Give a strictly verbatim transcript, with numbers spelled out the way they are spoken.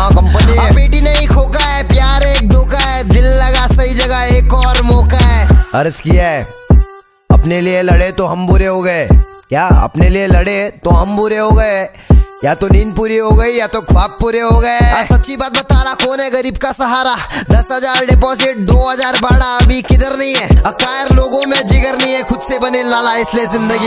हाँ कंपनी है। बेटी नहीं खोका है, प्यार एक धोखा है, दिल लगा सही जगह एक और मौका है। अर्ज किया है अपने लिए लड़े तो हम बुरे हो गए, क्या अपने लिए लड़े तो हम बुरे हो गए, या तो नींद पूरी हो गई या तो ख्वाब पूरे हो गए। सच्ची बात बता रहा, कौन है गरीब का सहारा? दस हजार डिपॉजिट दो हजार भाड़ा, अभी किधर नहीं है। अकायर लोगों में जिगर नहीं है, खुद से बने लाला इसलिए जिंदगी